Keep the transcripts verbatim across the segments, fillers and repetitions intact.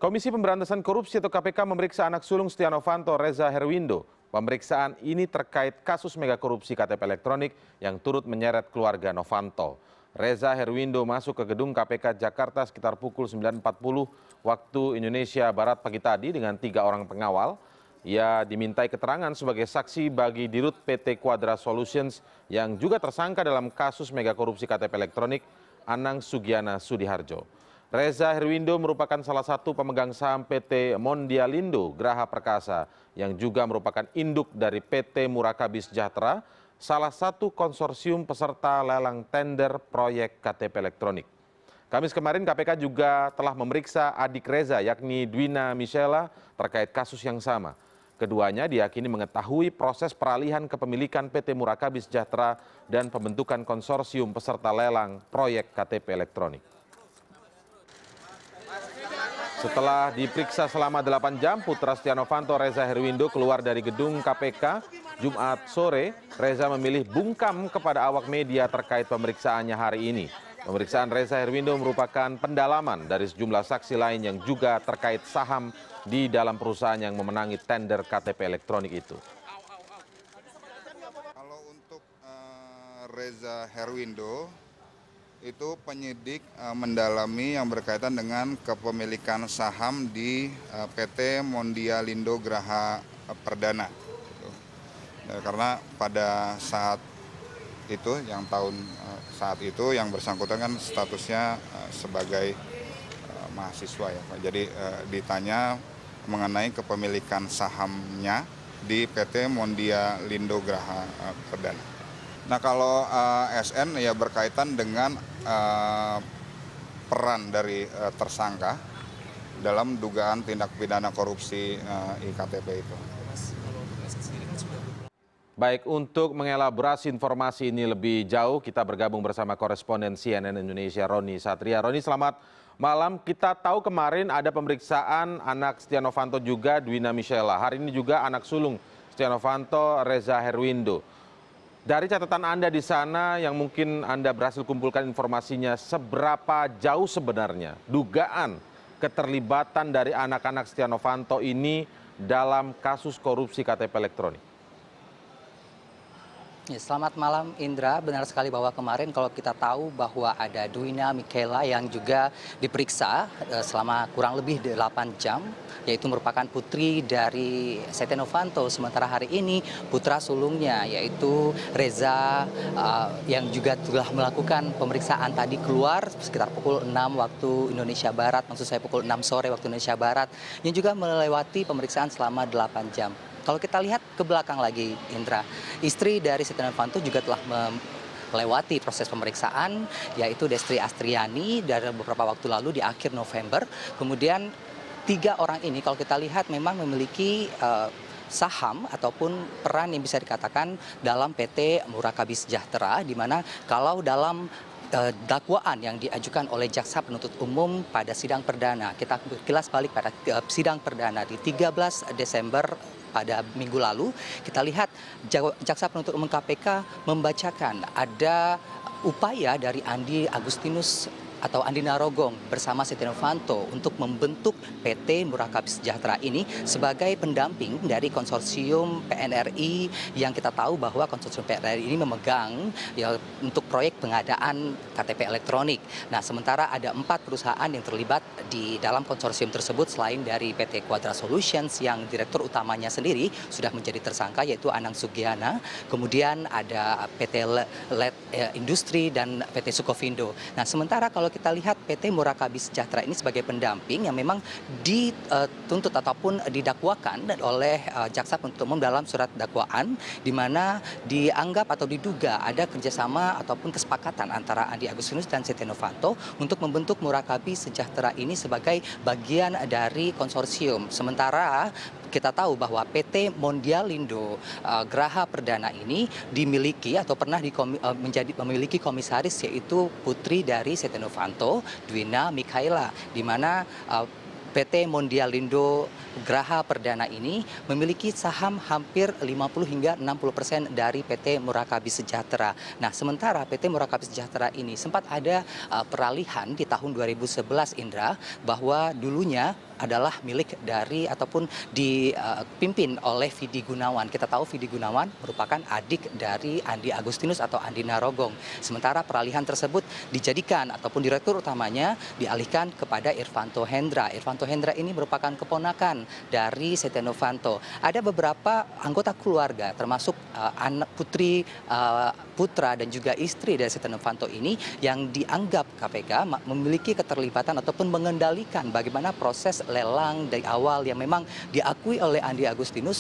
Komisi Pemberantasan Korupsi atau K P K memeriksa anak sulung Setia Novanto, Reza Herwindo. Pemeriksaan ini terkait kasus mega korupsi K T P elektronik yang turut menyeret keluarga Novanto. Reza Herwindo masuk ke gedung K P K Jakarta sekitar pukul sembilan empat puluh waktu Indonesia Barat pagi tadi dengan tiga orang pengawal. Ia dimintai keterangan sebagai saksi bagi Dirut P T Quadra Solutions yang juga tersangka dalam kasus mega korupsi K T P elektronik Anang Sugiana Sudiharjo. Reza Herwindo merupakan salah satu pemegang saham P T Mondialindo Graha Perkasa yang juga merupakan induk dari P T Murakabi Sejahtera, salah satu konsorsium peserta lelang tender proyek K T P elektronik. Kamis kemarin K P K juga telah memeriksa adik Reza yakni Dwina Michela terkait kasus yang sama. Keduanya diyakini mengetahui proses peralihan kepemilikan P T Murakabi Sejahtera dan pembentukan konsorsium peserta lelang proyek K T P elektronik. Setelah diperiksa selama delapan jam, putra Setia Novanto Reza Herwindo keluar dari gedung K P K Jumat sore. Reza memilih bungkam kepada awak media terkait pemeriksaannya hari ini. Pemeriksaan Reza Herwindo merupakan pendalaman dari sejumlah saksi lain yang juga terkait saham di dalam perusahaan yang memenangi tender K T P elektronik itu. Kalau untuk uh, Reza Herwindo, itu penyidik uh, mendalami yang berkaitan dengan kepemilikan saham di uh, P T Mondialindo Graha Perdana. Gitu. Dan karena pada saat itu, yang tahun uh, saat itu yang bersangkutan kan statusnya uh, sebagai uh, mahasiswa ya Pak. Jadi uh, ditanya mengenai kepemilikan sahamnya di P T Mondialindo Graha uh, Perdana. Nah kalau uh, S N ya berkaitan dengan uh, peran dari uh, tersangka dalam dugaan tindak pidana korupsi uh, I K T P itu. Baik, untuk mengelaborasi informasi ini lebih jauh, kita bergabung bersama koresponden C N N Indonesia Roni Satria. Roni, selamat malam. Kita tahu kemarin ada pemeriksaan anak Setia Novanto juga, Dwina Michela. Hari ini juga anak sulung Setia Novanto, Reza Herwindo. Dari catatan Anda di sana yang mungkin Anda berhasil kumpulkan informasinya, seberapa jauh sebenarnya dugaan keterlibatan dari anak-anak Setia Novanto ini dalam kasus korupsi K T P elektronik? Ya, selamat malam Indra, benar sekali bahwa kemarin kalau kita tahu bahwa ada Dwina Michela yang juga diperiksa selama kurang lebih delapan jam, yaitu merupakan putri dari Setia Novanto. Sementara hari ini putra sulungnya yaitu Reza uh, yang juga telah melakukan pemeriksaan tadi keluar sekitar pukul enam waktu Indonesia Barat, maksud saya pukul enam sore waktu Indonesia Barat, yang juga melewati pemeriksaan selama delapan jam. Kalau kita lihat ke belakang lagi, Indra, istri dari Setia Novanto juga telah melewati proses pemeriksaan, yaitu Destri Astriani dari beberapa waktu lalu di akhir November. Kemudian tiga orang ini kalau kita lihat memang memiliki uh, saham ataupun peran yang bisa dikatakan dalam P T Murakabi Sejahtera, di mana kalau dalam dakwaan yang diajukan oleh jaksa penuntut umum pada sidang perdana, kita kilas balik pada sidang perdana di tiga belas Desember pada minggu lalu, kita lihat jaksa penuntut umum K P K membacakan ada upaya dari Andi Agustinus atau Andi Narogong bersama Setia Novanto untuk membentuk P T Murakabi Sejahtera ini sebagai pendamping dari konsorsium P N R I yang kita tahu bahwa konsorsium P N R I ini memegang ya, untuk proyek pengadaan K T P elektronik. Nah, sementara ada empat perusahaan yang terlibat di dalam konsorsium tersebut selain dari P T Quadra Solutions yang direktur utamanya sendiri sudah menjadi tersangka yaitu Anang Sugiana, kemudian ada P T L E D Industri dan P T Sukovindo. Nah, sementara kalau kita lihat P T Murakabi Sejahtera ini sebagai pendamping yang memang dituntut ataupun didakwakan oleh jaksa penuntut umum dalam surat dakwaan, di mana dianggap atau diduga ada kerjasama ataupun kesepakatan antara Andi Agustinus dan Setia Novanto untuk membentuk Murakabi Sejahtera ini sebagai bagian dari konsorsium. Sementara kita tahu bahwa P T Mondialindo uh, Graha Perdana ini dimiliki atau pernah dikomi, uh, menjadi memiliki komisaris yaitu putri dari Setia Novanto, Dwina Michela, di mana uh, P T Mondialindo Graha Perdana ini memiliki saham hampir lima puluh hingga enam puluh persen dari P T Murakabi Sejahtera. Nah, sementara P T Murakabi Sejahtera ini sempat ada uh, peralihan di tahun dua ribu sebelas, Indra, bahwa dulunya adalah milik dari ataupun dipimpin oleh Vidi Gunawan. Kita tahu Vidi Gunawan merupakan adik dari Andi Agustinus atau Andi Narogong. Sementara peralihan tersebut dijadikan ataupun direktur utamanya dialihkan kepada Irvanto Hendra. Irvanto Hendra ini merupakan keponakan dari Setia Novanto. Ada beberapa anggota keluarga termasuk uh, anak putri, uh, putra dan juga istri dari Setia Novanto ini yang dianggap K P K memiliki keterlibatan ataupun mengendalikan bagaimana proses lelang dari awal yang memang diakui oleh Andi Agustinus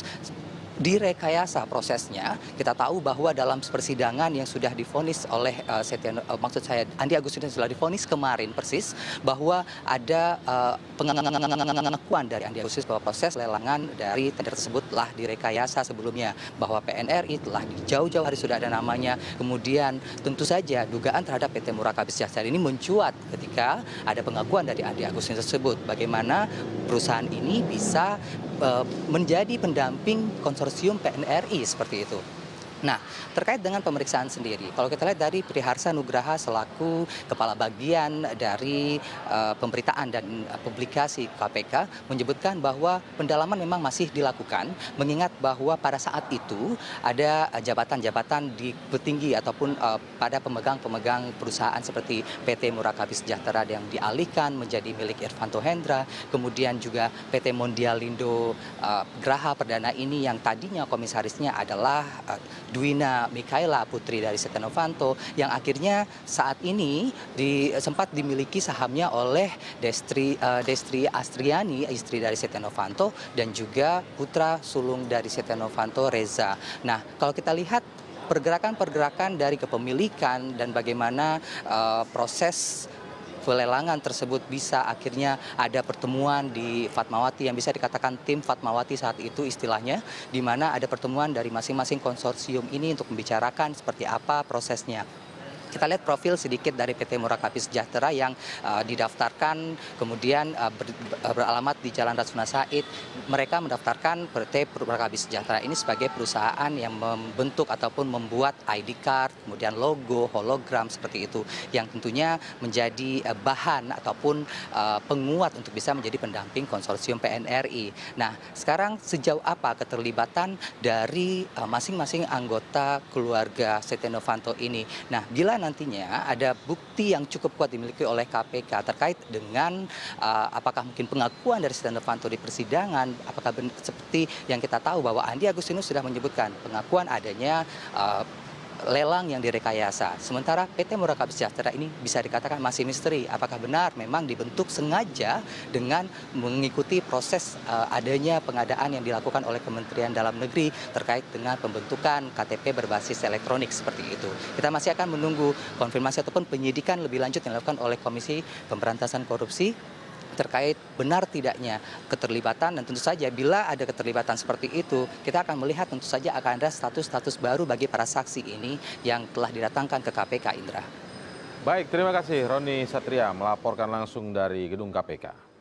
direkayasa prosesnya. Kita tahu bahwa dalam persidangan yang sudah divonis oleh uh, Setia, uh, maksud saya Andi Agustinus sudah divonis kemarin persis bahwa ada uh, pengakuan dari Andi Agustinus bahwa proses lelangan dari tender tersebut telah direkayasa sebelumnya, bahwa P N R I telah jauh-jauh hari sudah ada namanya. Kemudian tentu saja dugaan terhadap P T Murakabi Sejahtera ini mencuat ketika ada pengakuan dari Andi Agustinus tersebut bagaimana perusahaan ini bisa uh, menjadi pendamping konsorsium P N R I seperti itu. Nah, terkait dengan pemeriksaan sendiri, kalau kita lihat dari Priharsa Nugraha selaku kepala bagian dari uh, pemberitaan dan uh, publikasi K P K menyebutkan bahwa pendalaman memang masih dilakukan, mengingat bahwa pada saat itu ada jabatan-jabatan di petinggi ataupun uh, pada pemegang-pemegang perusahaan seperti P T Murakabi Sejahtera yang dialihkan menjadi milik Irvanto Hendra, kemudian juga P T Mondialindo uh, Graha Perdana ini yang tadinya komisarisnya adalah uh, Dwina Mikaela, putri dari Setia Novanto, yang akhirnya saat ini di, sempat dimiliki sahamnya oleh Destri, uh, Destri Astriani, istri dari Setia Novanto, dan juga putra sulung dari Setia Novanto, Reza. Nah, kalau kita lihat pergerakan-pergerakan dari kepemilikan dan bagaimana uh, proses pelelangan tersebut bisa akhirnya ada pertemuan di Fatmawati yang bisa dikatakan tim Fatmawati saat itu istilahnya, di mana ada pertemuan dari masing-masing konsorsium ini untuk membicarakan seperti apa prosesnya. Kita lihat profil sedikit dari P T Murakabi Sejahtera yang uh, didaftarkan kemudian uh, ber, beralamat di Jalan Rasuna Said. Mereka mendaftarkan P T Murakabi Sejahtera ini sebagai perusahaan yang membentuk ataupun membuat I D card, kemudian logo, hologram seperti itu, yang tentunya menjadi uh, bahan ataupun uh, penguat untuk bisa menjadi pendamping konsorsium P N R I. Nah, sekarang sejauh apa keterlibatan dari uh, masing-masing anggota keluarga Setia Novanto ini? Nah, bila nantinya ada bukti yang cukup kuat dimiliki oleh K P K terkait dengan uh, apakah mungkin pengakuan dari Setia Novanto di persidangan, apakah benar, seperti yang kita tahu bahwa Andi Agustinus sudah menyebutkan pengakuan adanya uh, lelang yang direkayasa. Sementara P T Murakabi Sejahtera ini bisa dikatakan masih misteri. Apakah benar memang dibentuk sengaja dengan mengikuti proses uh, adanya pengadaan yang dilakukan oleh Kementerian Dalam Negeri terkait dengan pembentukan K T P berbasis elektronik seperti itu. Kita masih akan menunggu konfirmasi ataupun penyidikan lebih lanjut yang dilakukan oleh Komisi Pemberantasan Korupsi terkait benar tidaknya keterlibatan, dan tentu saja bila ada keterlibatan seperti itu kita akan melihat tentu saja akan ada status-status baru bagi para saksi ini yang telah didatangkan ke K P K, Indra. Baik, terima kasih Roni Satria melaporkan langsung dari gedung K P K.